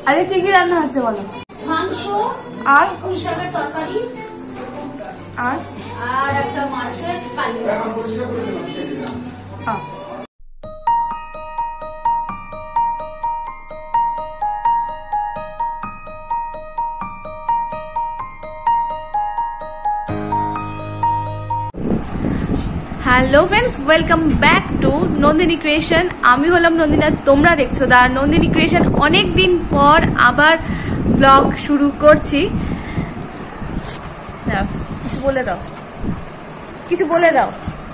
আরে কি কি রান্না হচ্ছে বলো? মাংস আর পুঁই শাকের তরকারি আর আর একটা মাছের কালিয়া। Hello friends, welcome back to Nandini creation. আমি হলাম নন্দিনা, তোমরা দেখছো দা নন্দিনী ক্রিয়েশন। অনেক দিন পর আবার ব্লগ শুরু করছি। কিছু বলে দাও, কিছু বলে দাও।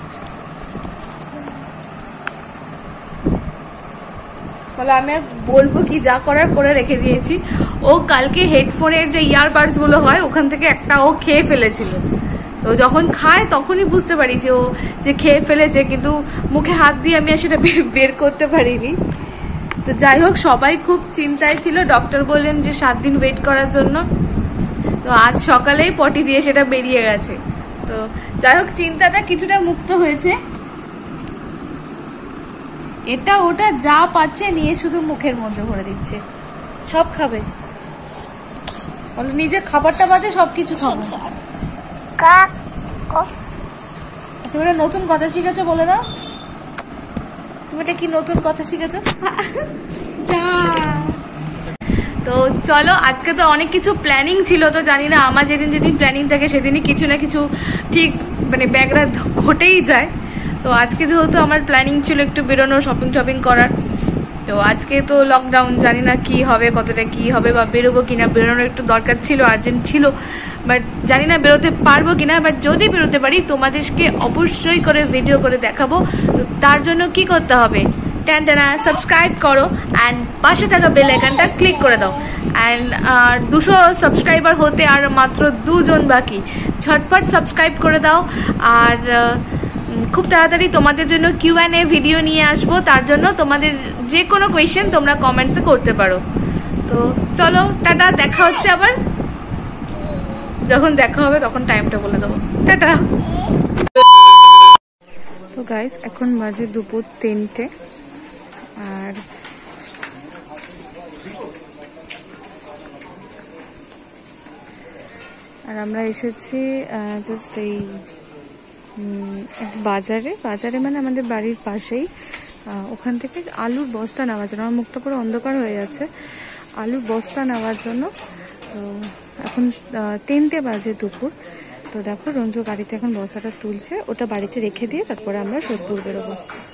বলো, আমি আর বলবো কি, যা করার করে রেখে দিয়েছি। ও কালকে হেডফোনের যে ইয়ারবাডস গুলো হয় ওখান থেকে একটা ও খেয়ে ফেলেছিল। তো যখন খায় তখনই বুঝতে পারি যে ও যে খেয়ে ফেলেছে, কিন্তু মুখে হাত দিয়ে আমি আর সেটা বের করতে পারিনি। তো যাই হোক, সবাই খুব চিন্তায় ছিল। ডক্টর বললেন যে 7 দিন ওয়েট করার জন্য। তো আজ সকালেই পটি দিয়ে সেটা বেরিয়ে গেছে। তো যাই হোক, চিন্তাটা কিছুটা মুক্ত হয়েছে। এটা ওটা যা পাচ্ছে নিয়ে শুধু মুখের মধ্যে ভরে দিচ্ছে। সব খাবে, বলো নিজের খাবারটা বাদে সবকিছু খাবো। তুমি একটা নতুন কথা শিখেছো, বলে দাও। তুমি এটা কি নতুন কথা শিখেছো? তো চলো, আজকে তো অনেক কিছু প্ল্যানিং ছিল। তো জানি না, আমার যেদিন যেদিন প্ল্যানিং থাকে সেদিনই কিছু না কিছু ঠিক মানে ব্যাকগ্রাউন্ড ঘটেই যায়। তো আজকে যেহেতু আমার প্ল্যানিং ছিল একটু বেরোনোর, শপিং করার। তো আজকে তো লকডাউন, জানি না কি হবে, কতটা কি হবে, বা বেরোবো কিনা। বেরোনোর একটু দরকার ছিল, আর্জেন্ট ছিল, বাট জানি না বেরোতে পারবো কিনা। বাট যদি বেরোতে পারি তোমাদেরকে অবশ্যই করে ভিডিও করে দেখাবো। তার জন্য কি করতে হবে, টানা সাবস্ক্রাইব করো অ্যান্ড পাশে থাকা বেল আইকনটা ক্লিক করে দাও। অ্যান্ড 200 সাবস্ক্রাইবার হতে আর মাত্র 2 জন বাকি। ঝটপট সাবস্ক্রাইব করে দাও। আর খুব তাড়াতাড়ি তোমাদের জন্য Q&A ভিডিও নিয়ে আসবো। তার জন্য তোমাদের যে কোনো কোয়েশ্চেন তোমরা কমেন্টসে করতে পারো। তো চলো, টাটা, দেখা হচ্ছে আবার। যখন দেখা হবে তখন টাইমটা বলে দেবো। টাটা। তো গাইস, এখন বাজে দুপুর 3টে। আর আমরা এসেছি জাস্ট এই বাজারে মানে আমাদের বাড়ির পাশেই। ওখান থেকে আলুর বস্তা নেওয়ার জন্য, আমার মুখটা পুরো অন্ধকার হয়ে যাচ্ছে, আলুর বস্তা নেওয়ার জন্য। তো এখন 3টে বাজে দুপুর। তো দেখো, রঞ্জু গাড়িতে এখন বস্তাটা তুলছে, ওটা বাড়িতে রেখে দিয়ে তারপরে আমরা সোদপুর বেরোবো।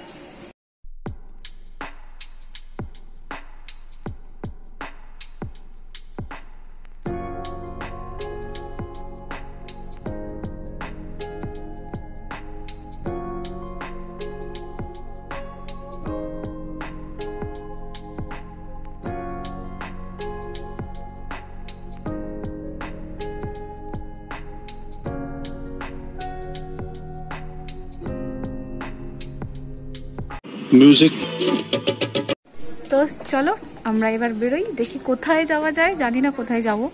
মিউজিক। তো চলো, আমরা এবার বেরোই, দেখি কোথায় যাওয়া যায়। জানি না কোথায় যাবো।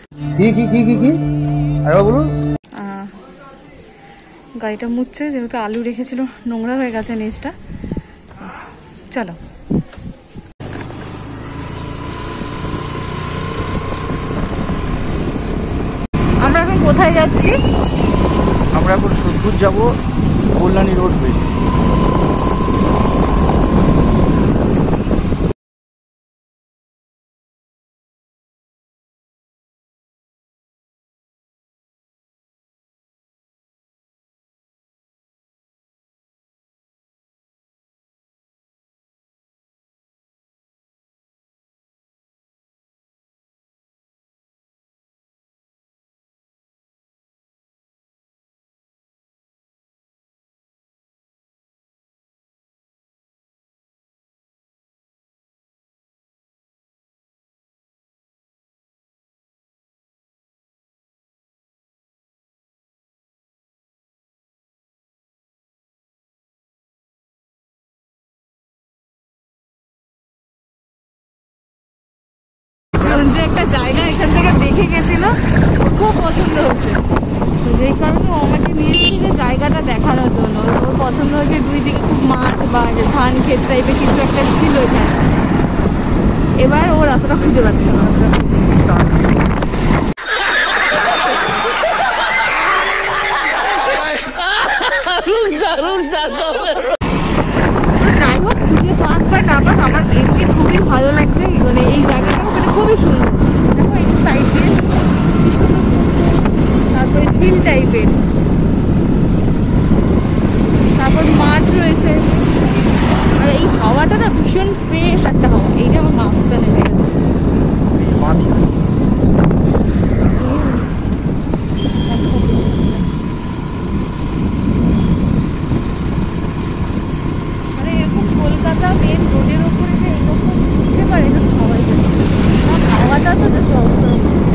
গাড়িটা মুছছে, যেহেতু আলু রেখেছিল নোংরা হয়ে গেছে নিচটা। চলো, আমরা এখন কোথায় যাচ্ছি? আমরা এখন সোদপুর যাবো, কল্যাণী রোড হয়ে। একটা জায়গা এখান থেকে দেখে গেছিল, খুব পছন্দ হচ্ছে। তো যেই কারণে ও আমাকে নিয়ে এসেছে যে জায়গাটা দেখানোর জন্য। ওর পছন্দ হয়েছে, 2 দিকে খুব মাঠ বা ধান ক্ষেত টাইপের কিছু একটা ছিল এখানে। এবার ও রাস্তাটা খুঁজে পাচ্ছে না। যাই হোক, খুঁজে পাক বা না পাক, আমার এমনি খুবই ভালো লাগছে। মানে এই জায়গাটা মানে খুবই সুন্দর। দেখো এই সাইড দিয়ে কি সুন্দর, তারপরে হিল টাইপের, তারপর মাঠ রয়েছে। আর এই হাওয়াটা না ভীষণ ফ্রেশ একটা হাওয়া। এইটা আমার মাস্কটা নেমে গেছে। মানে এরকম কলকাতা মেন রোডের ওপরে যে এরকম ঘুরতে পারে না সবাই জানে। হাওয়াটা তো জাস্ট অসম।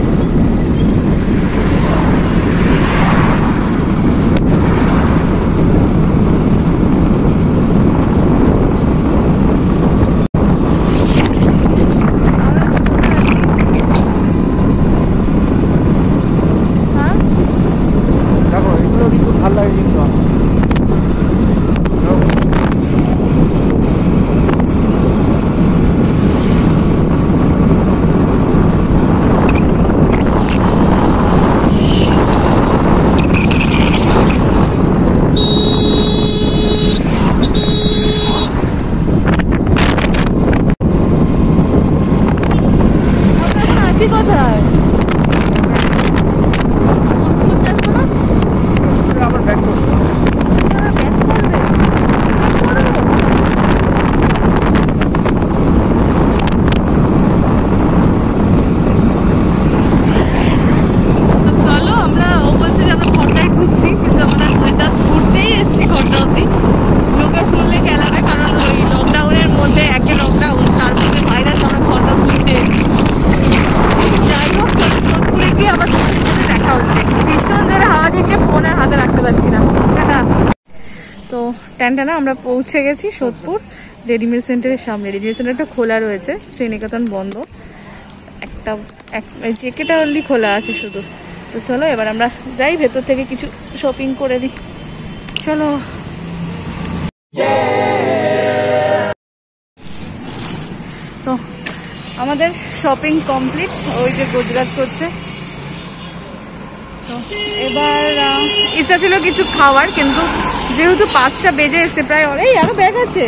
দেখো এগুলো কিন্তু ভালো লাগে কিন্তু আমার। কোথায় আবার ব্যাক করবো। চলো আমরা, ও বলছে যে আমরা ঘরটায় ঢুকছি, কিন্তু আমরা জাস্ট ঘুরতেই এসেছি ঘরটা অব্দি। লোকে শুনলে খেলাবে, কারণ ওই লকডাউনের মধ্যে একটা লকডাউন, তারপরে ভাইরাস, আমরা ঘরটা ঘুরতে এসেছি। যাই হোক, চলো সোদপুরে গিয়ে আবার দেখা হচ্ছে। ভীষণ জোরে হাওয়া দিচ্ছে, ফোন আর হাতে রাখতে পারছি না। তো টানটানা আমরা পৌঁছে গেছি সোদপুর রেডিমেড সেন্টারের সামনে। রেডিমেড সেন্টারটা খোলা রয়েছে, শ্রীনিকেতন বন্ধ। একটা জেকেটা অনলি খোলা আছে শুধু। তো চলো এবার আমরা যাই, ভেতর থেকে কিছু শপিং করে দিই। চলো। তো আমাদের শপিং কমপ্লিট। ওই যে গুজরাট করছে। তো এবার ইচ্ছা ছিল কিছু খাওয়ার, কিন্তু যেহেতু 5টা বেজে এসছে প্রায়, এই আরো ব্যাগ আছে,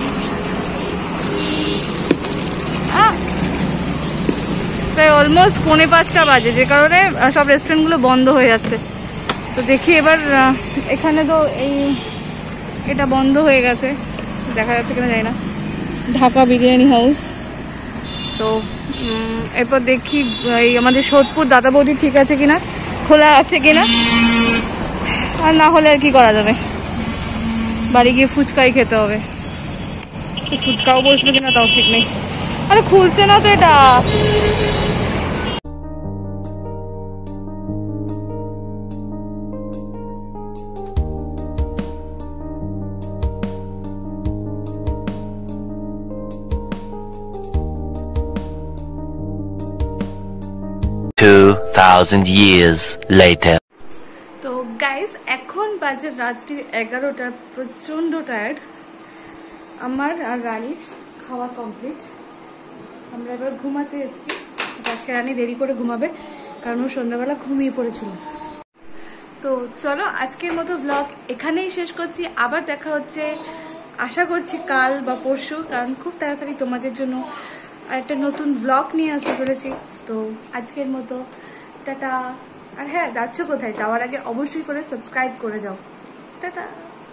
প্রায় অলমোস্ট 4:45 বাজে, যে কারণে সব রেস্টুরেন্টগুলো বন্ধ হয়ে যাচ্ছে। তো দেখি এবার এখানে তো এটা বন্ধ হয়ে গেছে, দেখা যাচ্ছে কিনা জানি না, ঢাকা বিরিয়ানি হাউস। তো এরপর দেখি এই আমাদের সোদপুর দাদা বৌদি ঠিক আছে কিনা, খোলা আছে কিনা। আর না হলে আর কি করা যাবে, বাড়ি গিয়ে ফুচকাই খেতে হবে। ফুচকাও বসবে কিনা তাও ঠিক নেই। আরে খুলছে না তো এটা। $2,000 years later. তো গাইজ এখন বাজে রাত্রি 11টা, প্রচন্ড টায়ার্ড আমার আর রানীর। খাওয়া কমপ্লিট, আমরা এবার ঘুমাতে এসেছি। আজকে রানী দেরি করে ঘুমাবে, কারণ ও সন্ধ্যাবেলা ঘুমিয়ে পড়েছিল। তো চলো আজকের মতো ব্লগ এখানেই শেষ করছি। আবার দেখা হচ্ছে আশা করছি কাল বা পরশু, কারণ খুব তাড়াতাড়ি তোমাদের জন্য আর একটা নতুন ব্লগ নিয়ে আসতে চলেছি। তো আজকের মতো টাটা। আর হ্যাঁ, যাচ্ছ কোথায়? যাওয়ার আগে অবশ্যই করে সাবস্ক্রাইব করে যাও। টাটা।